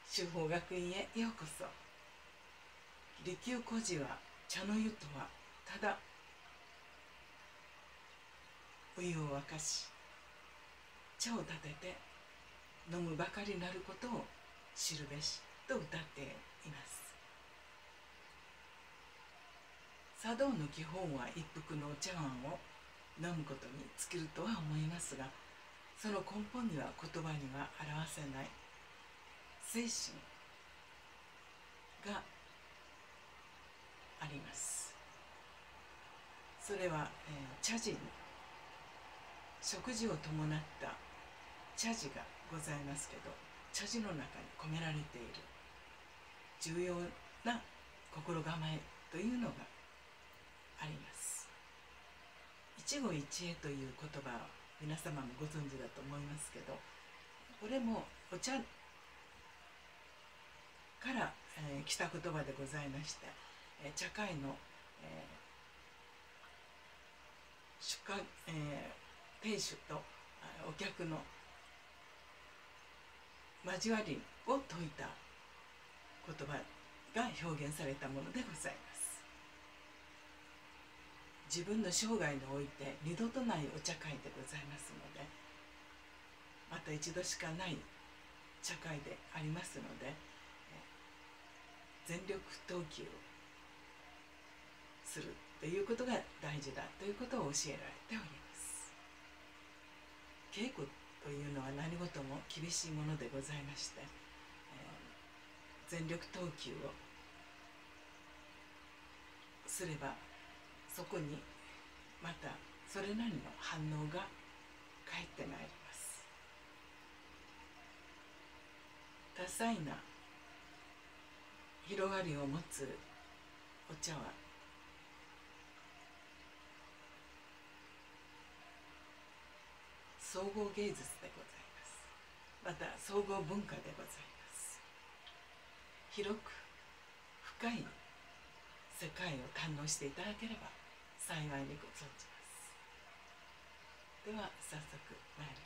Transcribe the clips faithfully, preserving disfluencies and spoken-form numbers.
修法学院へようこそ。利休孤児は茶の湯とはただお湯を沸かし茶を立てて飲むばかりなることを知るべしと歌っています。茶道の基本は一服のお茶碗を飲むことに尽きるとは思いますが、その根本には言葉には表せない精神があります。それは、えー、茶事に食事を伴った茶事がございますけど、茶事の中に込められている重要な心構えというのがあります。一期一会という言葉は皆様もご存知だと思いますけど、これもお茶から、えー、来た言葉でございまして、えー、茶会の、えー、出荷、えー、亭主とお客の交わりを説いた言葉が表現されたものでございます。自分の生涯において二度とないお茶会でございますので、また一度しかない茶会でありますので、全力投球をするということが大事だということを教えられております。稽古というのは何事も厳しいものでございまして、えー、全力投球をすればそこにまたそれなりの反応が返ってまいります。多彩な広がりを持つお茶は総合芸術でございます。また総合文化でございます。広く深い世界を堪能していただければ幸いにご存じます。では早速参ります。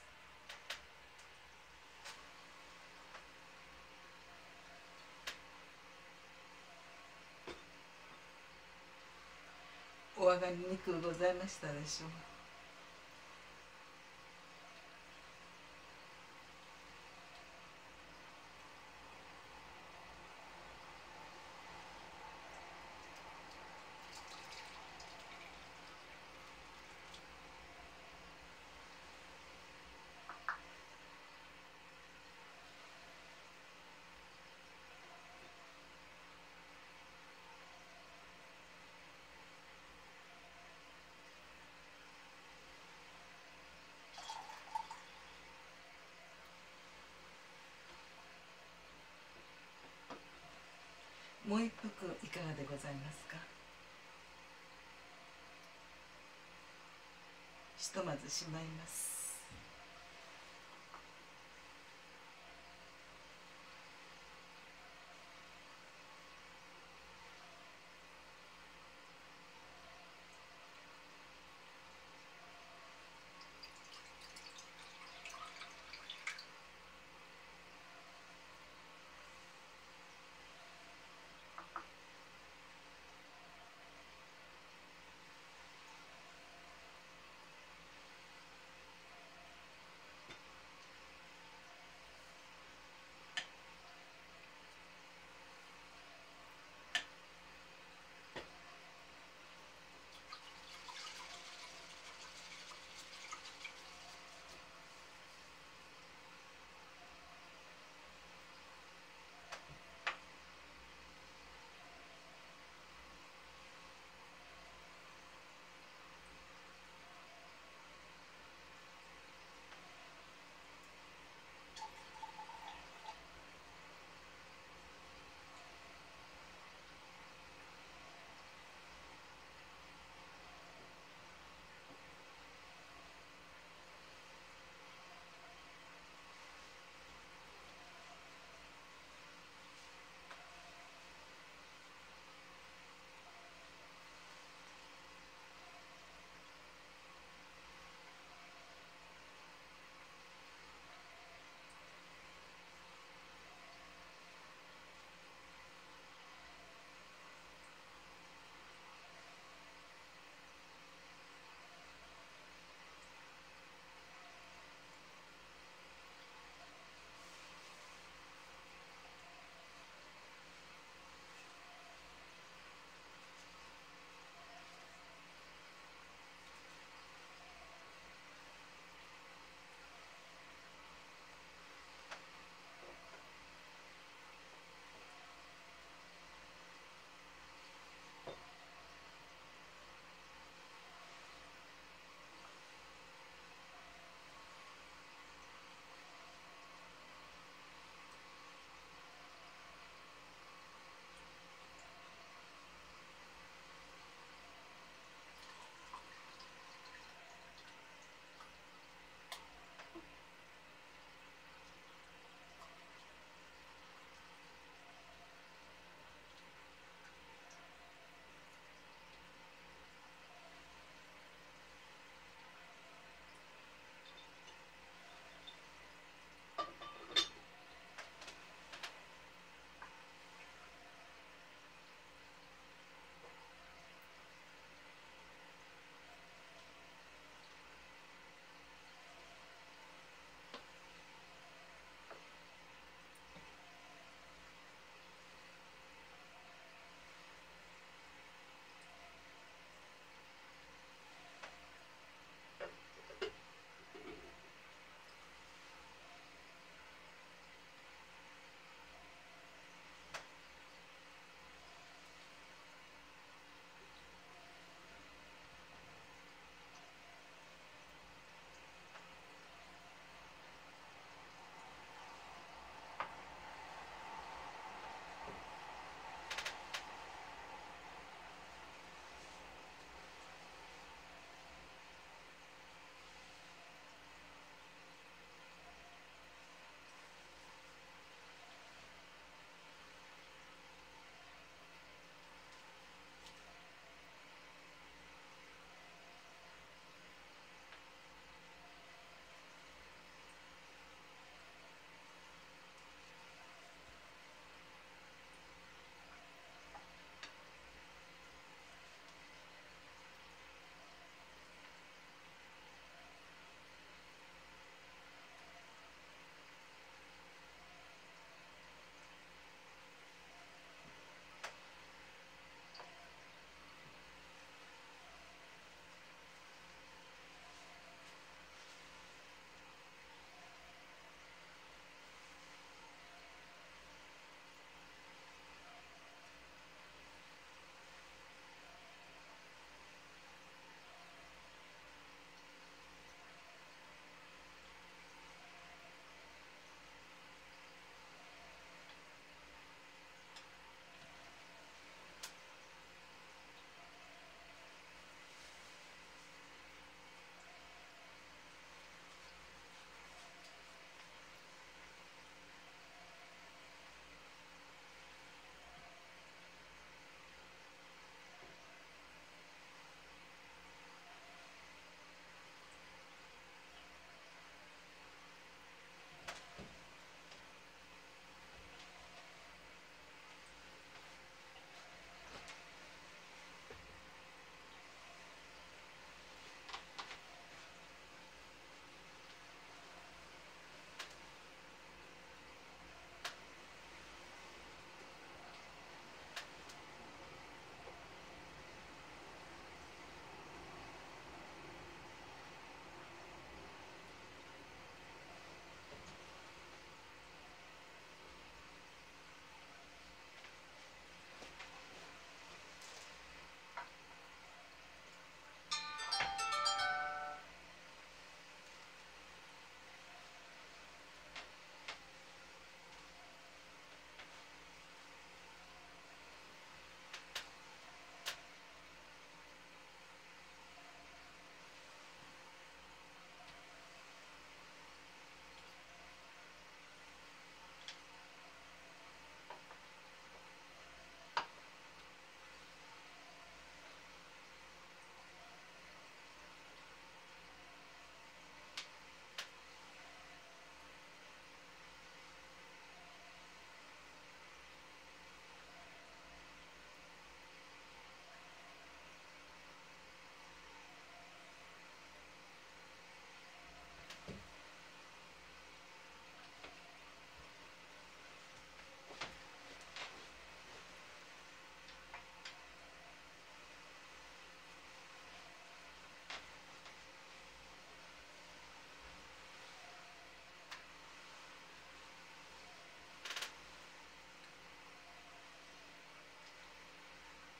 お上がりにくうございましたでしょう。もう一服いかがでございますか。ひとまずしまいます。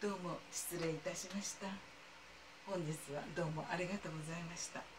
どうも失礼いたしました。本日はどうもありがとうございました。